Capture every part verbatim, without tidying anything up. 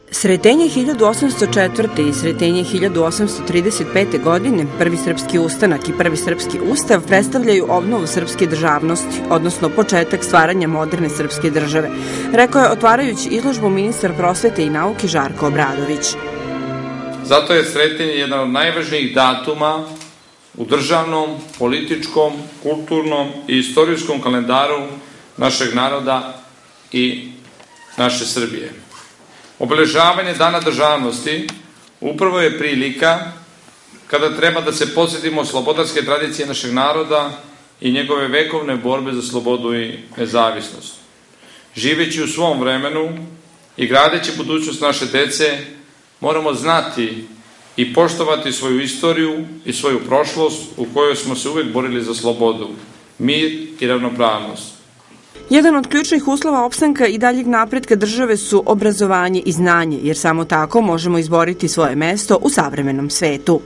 Sretenje hiljadu osamsto četvrte. i Sretenje hiljadu osamsto trideset pete. godine, Prvi srpski ustanak i Prvi srpski ustav predstavljaju obnovu srpske državnosti, odnosno početak stvaranja moderne srpske države, rekao je otvarajući izložbu ministar prosvete i nauke Žarko Obradović. Zato je Sretenje jedan od najvažnijih datuma u državnom, političkom, kulturnom i istorijskom kalendaru našeg naroda i naše Srbije. Obeležavanje Dana državnosti upravo je prilika kada treba da se podsjetimo slobodarske tradicije našeg naroda i njegove vekovne borbe za slobodu i nezavisnost. Živeći u svom vremenu i gradeći budućnost naše dece, moramo znati i poštovati svoju istoriju i svoju prošlost u kojoj smo se uvek borili za slobodu, mir i ravnopravnost. Jedan od ključnih uslova opstanka i daljeg napretka države su obrazovanje i znanje, jer samo tako možemo izboriti svoje mesto u savremenom svetu.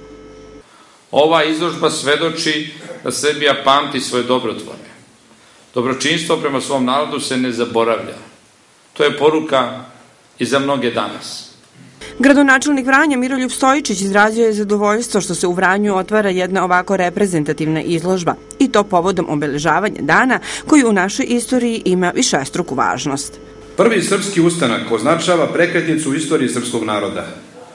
Ova izložba svedoči da Srbija pamti svoje dobrotvore. Dobročinstvo prema svom narodu se ne zaboravlja. To je poruka i za mnoge danas. Gradonačelnik Vranja Miroljub Stojičić izrazio je zadovoljstvo što se u Vranju otvara jedna ovako reprezentativna izložba, i to povodom obeležavanja dana koji u našoj istoriji ima višestruku važnost. Prvi srpski ustanak označava prekretnicu u istoriji srpskog naroda.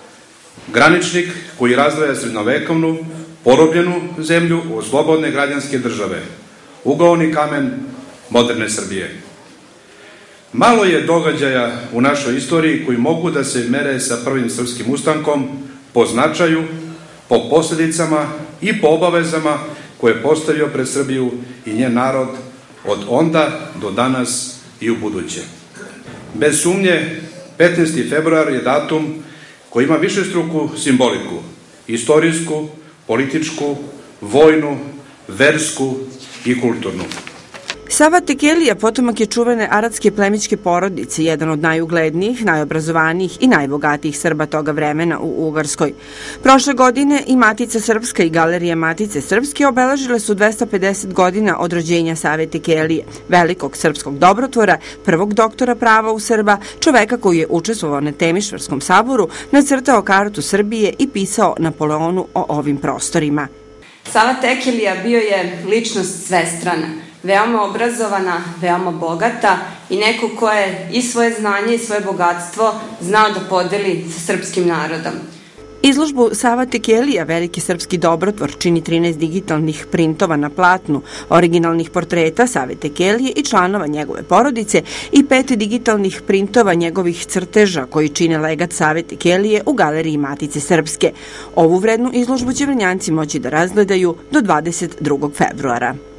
Graničnik koji razdvaja srednjovekovnu, porobljenu zemlju od slobodne građanske države. Ugaoni kamen moderne Srbije. Malo je događaja u našoj istoriji koji mogu da se mere sa prvim srpskim ustankom po značaju, po posljedicama i po obavezama koje je postavio pred Srbiju i njen narod od onda do danas i u buduće. Bez sumnje, petnaesti februar je datum koji ima višestruku simboliku, istorijsku, političku, vojnu, versku i kulturnu. Sava Tekelija potomak je čuvene aradske plemićke porodice, jedan od najuglednijih, najobrazovanijih i najbogatijih Srba toga vremena u Ugarskoj. Prošle godine i Matica Srpska i Galerija Matice Srpske obeležile su dvesta pedeset godina od rođenja Save Tekelije, velikog srpskog dobrotvora, prvog doktora prava u Srba, čoveka koji je učestvovao na Temišvarskom saboru, nacrtao kartu Srbije i pisao Napoleonu o ovim prostorima. Sava Tekelija bio je ličnost svestrana, veoma obrazovana, veoma bogata i neko ko je i svoje znanje i svoje bogatstvo znao da podeli sa srpskim narodom. Izložbu Sava Tekelija, veliki srpski dobrotvor, čini trinaest digitalnih printova na platnu, originalnih portreta Save Tekelije i članova njegove porodice i pet digitalnih printova njegovih crteža koji čine legat Save Tekelije u Galeriji Matice Srpske. Ovu vrednu izložbu će Vrnjanci moći da razgledaju do dvadeset drugog februara.